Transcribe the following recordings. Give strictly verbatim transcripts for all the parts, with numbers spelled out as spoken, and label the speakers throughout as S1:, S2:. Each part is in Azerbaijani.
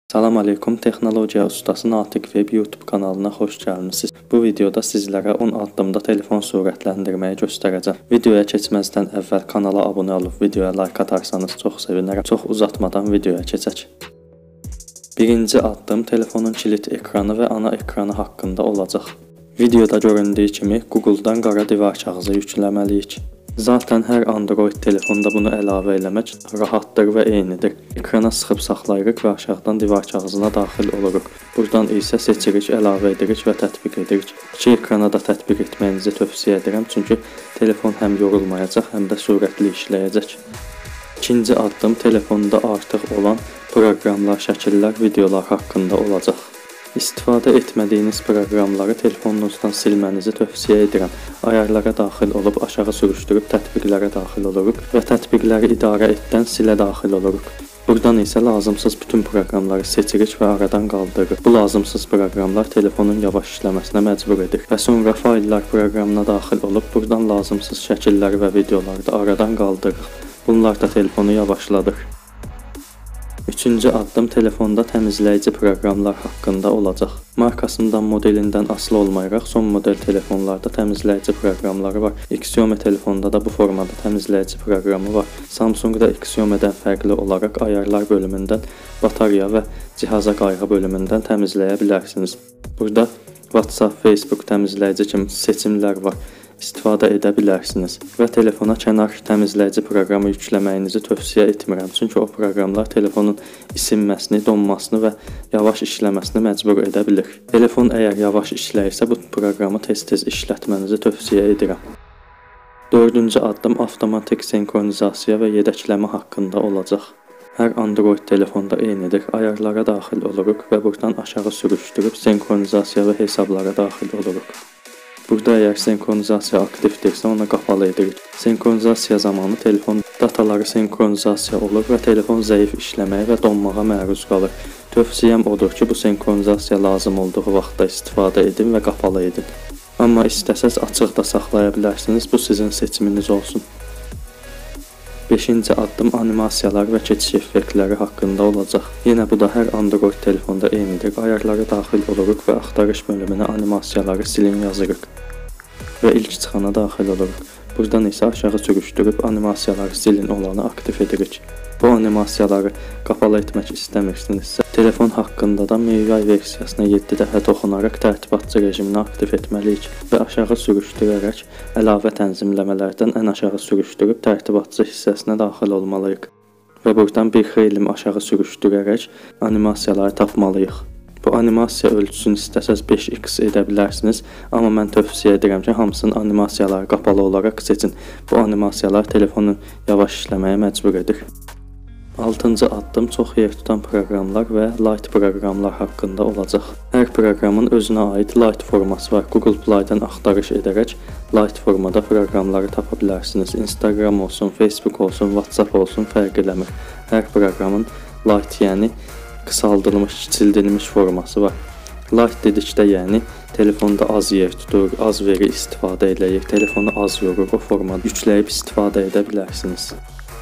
S1: Salam aleykum, Texnologiya Ustası Natiq Web YouTube kanalına xoş gəlmisiniz. Bu videoda sizlərə on addımda telefon sürətləndirməyi göstərəcəm. Videoya keçməzdən əvvəl kanala abunə olub videoya like atarsanız çox sevinərəm. Çox uzatmadan videoya keçək. Birinci addım telefonun kilit ekranı və ana ekranı haqqında olacaq. Videoda göründüyü kimi Google-dan qara divar kağızı yükləməliyik. Zaten hər Android telefonda bunu əlavə eləmək rahatdır və eynidir. Ekrana sıxıb saxlayırıq və aşağıdan divar kağızına daxil oluruq. Buradan isə seçirik, əlavə edirik və tətbiq edirik. İki ekrana da tətbiq etməyinizi tövsiyə edirəm, çünki telefon həm yorulmayacaq, həm də sürətli işləyəcək. İkinci addım telefonda artıq olan proqramlar, şəkillər, videolar haqqında olacaq. İstifadə etmədiyiniz proqramları telefonunuzdan silmənizi tövsiyə edirəm. Ayarlara daxil olub aşağı sürüşdürüb tətbiqlərə daxil oluruq və tətbiqləri idarə etdən silə daxil oluruq. Buradan isə lazımsız bütün proqramları seçirik və aradan qaldırırıq. Bu lazımsız proqramlar telefonun yavaş işləməsinə məcbur edir və sonra fayllar proqramına daxil olub buradan lazımsız şəkilləri və videoları da aradan qaldırırıq. Bunlar da telefonu yavaşladır. Üçüncü addım telefonda təmizləyici proqramlar haqqında olacaq. Markasından, modelindən asılı olmayaraq son model telefonlarda təmizləyici proqramları var. Xiaomi telefonda da bu formada təmizləyici proqramı var. Samsungda Xiaomi'dən fərqli olaraq ayarlar bölümündən, batarya və cihaza qayğı bölümündən təmizləyə bilərsiniz. Burada WhatsApp, Facebook təmizləyici kimi seçimlər var. İstifadə edə bilərsiniz və telefona kənar təmizləyici proqramı yükləməyinizi tövsiyə etmirəm, çünki o proqramlar telefonun isinməsini, donmasını və yavaş işləməsini məcbur edə bilir. Telefon əgər yavaş işləyirsə, bu proqramı tez-tez işlətmənizi tövsiyə edirəm. Dördüncü addım avtomatik senkronizasiya və yedəkləmə haqqında olacaq. Hər Android telefonda eynidir. Ayarlara daxil oluruq və buradan aşağı sürüşdürüb senkronizasiya və hesablara daxil oluruq. Burada əgər senkronizasiya aktivdirsə, ona qapalı edirik. Senkronizasiya zamanı telefon dataları senkronizasiya olur və telefon zəif işləməyə və donmağa məruz qalır. Tövsiyəm odur ki, bu senkronizasiya lazım olduğu vaxtda istifadə edin və qapalı edin. Amma istəsəz açıq da saxlaya bilərsiniz, bu sizin seçiminiz olsun. Beşinci addım animasiyalar və keçiş effektləri haqqında olacaq. Yenə bu da hər Android telefonda eynidir. Ayarlara daxil oluruq və axtarış bölümünə animasiyaları silin yazırıq və ilk çıxana daxil oluruq. Buradan isə aşağı sürüşdürüb animasiyaları silin olanı aktiv edirik. Bu animasiyaları qapalı etmək istəmirsinizsə, telefon haqqında da M I U I versiyasına yeddi dəfə toxunaraq tərtibatçı rejimini aktiv etməliyik və aşağı sürüşdürərək əlavə tənzimləmələrdən ən aşağı sürüşdürüb tərtibatçı hissəsinə daxil olmalıyıq və buradan bir xeyli aşağı sürüşdürərək animasiyaları tapmalıyıq. Bu animasiya ölçüsünü istəsəz beş x edə bilərsiniz, amma mən tövsiyə edirəm ki, hamısının animasiyaları qapalı olaraq seçin. Bu animasiyalar telefonun yavaş işləməyə məcbur edir. Altıncı addım çox yer tutan proqramlar və Light proqramlar haqqında olacaq. Hər proqramın özünə aid Light forması var. Google Play-dan axtarış edərək Light formada proqramları tapa bilərsiniz. Instagram olsun, Facebook olsun, WhatsApp olsun, fərq eləmir. Hər proqramın Light, yəni qısaldılmış, kiçildilmiş forması var. Light dedikdə, yəni telefonda az yer tutur, az veri istifadə eləyir, telefonu az yorur, o formada yükləyib istifadə edə bilərsiniz.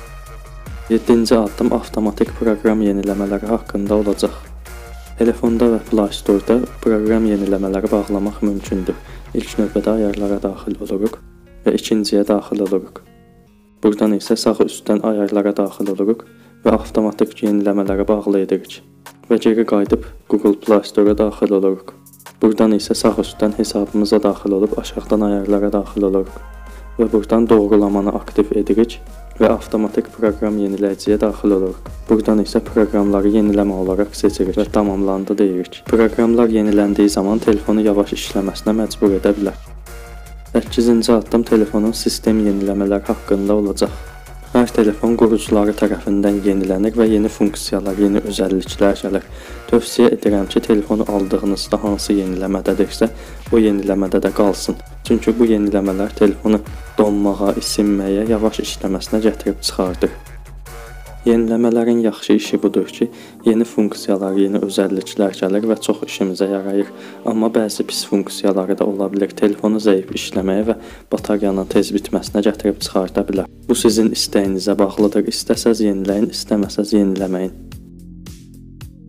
S1: yeddinci addım avtomatik proqram yeniləmələri haqqında olacaq. Telefonda və Play Store-da proqram yeniləmələri bağlamaq mümkündür. İlk növbədə ayarlara daxil oluruq və ikinciyə daxil oluruq. Buradan isə sağ üstdən ayarlara daxil oluruq və avtomatik yeniləmələri bağlı edirik və geri qayıdıb Google Play Store-a daxil oluruq. Buradan isə sağ üstdən hesabımıza daxil olub aşağıdan ayarlara daxil oluruq və buradan doğrulamanı aktiv edirik və avtomatik proqram yeniləyiciyə daxil oluruq. Buradan isə proqramları yeniləmə olaraq seçirik və tamamlandı deyirik. Proqramlar yeniləndiyi zaman telefonu yavaş işləməsinə məcbur edə bilər. səkkizinci addım telefonun sistem yeniləmələri haqqında olacaq. Hər telefon qurucuları tərəfindən yenilənir və yeni funksiyalar, yeni özəlliklər gəlir. Tövsiyə edirəm ki, telefonu aldığınızda hansı yeniləmədədirsə, o yeniləmədə də qalsın. Çünki bu yeniləmələr telefonu donmağa, isinməyə, yavaş işləməsinə gətirib çıxardır. Yeniləmələrin yaxşı işi budur ki, yeni funksiyalar, yeni özəlliklər gəlir və çox işimizə yarayır. Amma bəzi pis funksiyaları da ola bilər. Telefonu zəif işləməyə və bataryanın tez bitməsinə gətirib çıxarda bilər. Bu sizin istəyinizə bağlıdır. İstəsəz yeniləyin, istəməsəz yeniləməyin.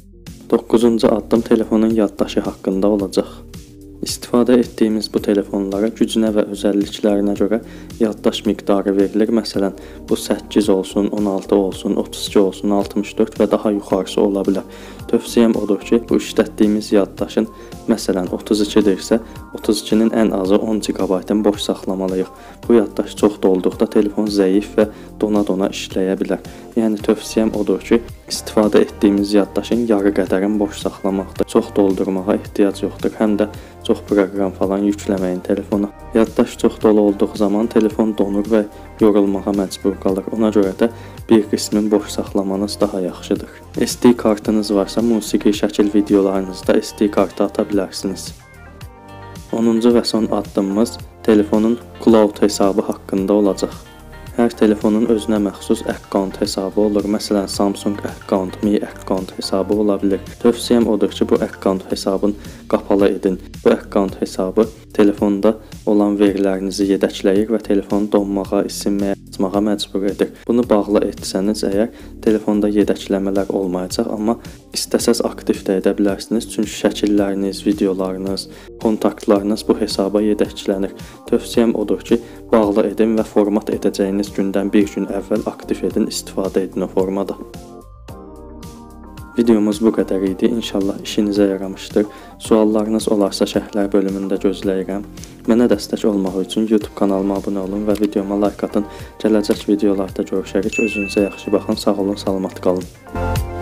S1: doqquzuncu addım telefonun yaddaşı haqqında olacaq. İstifadə etdiyimiz bu telefonlara gücünə və özəlliklərinə görə yaddaş miqdarı verilir. Məsələn, bu səkkiz olsun, on altı olsun, otuz iki olsun, altmış dörd və daha yuxarısı ola bilər. Tövsiyəm odur ki, bu işlətdiyimiz yaddaşın, məsələn, otuz ikidirsə, otuz ikinin ən azı on giqabaytın boş saxlamalıyıq. Bu yaddaş çox dolduqda telefon zəif və dona-dona işləyə bilər. Yəni tövsiyəm odur ki, istifadə etdiyimiz yaddaşın yarı qədərin boş saxlamaqdır. Çox doldurmağa ehtiyac yoxdur. Həm də çox proqram falan yükləməyin telefona. Yaddaş çox dolu olduğu zaman telefon donur və yorulmağa məcbur qalır. Ona görə də bir qismin boş saxlamanız daha yaxşıdır. S D kartınız varsa musiqi, şəkil videolarınızda S D kartı ata bilərsiniz. onuncu və son addımımız telefonun cloud hesabı haqqında olacaq. Hər telefonun özünə məxsus account hesabı olur. Məsələn, Samsung account, Mi account hesabı ola bilər. Tövsiyəm odur ki, bu account hesabını qapalı edin. Bu account hesabı telefonda olan verilərinizi yedəkləyir və telefonu donmağa, isinməyə, açmağa məcbur edir. Bunu bağlı etsəniz əgər, telefonda yedəkləmələr olmayacaq, amma istəsəz aktiv də edə bilərsiniz. Çünki şəkilləriniz, videolarınız, kontaktlarınız bu hesaba yedəklənir. Tövsiyəm odur ki, bağlı edin və format edəcəyiniz gündən bir gün əvvəl aktiv edin, istifadə edin o formada. Videomuz bu qədər idi. İnşallah işinizə yaramışdır. Suallarınız olarsa şərhlər bölümündə gözləyirəm. Mənə dəstək olmaq üçün YouTube kanalıma abunə olun və videoma like atın. Gələcək videolarda görüşərik. Özünüzə yaxşı baxın. Sağ olun, salamat qalın.